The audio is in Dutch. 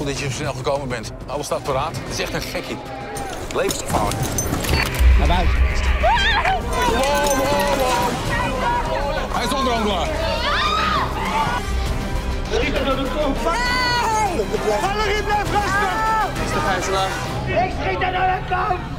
dat je zo snel gekomen bent. Alles staat paraat. Het is echt een gekkie. Levensgevaarlijk. Naar buiten. Wow. Hij is onderhandelaar. Schiet er door de kop. Valerie, blijf rustig! Is de gijzelaar. Ik schiet er door de kop!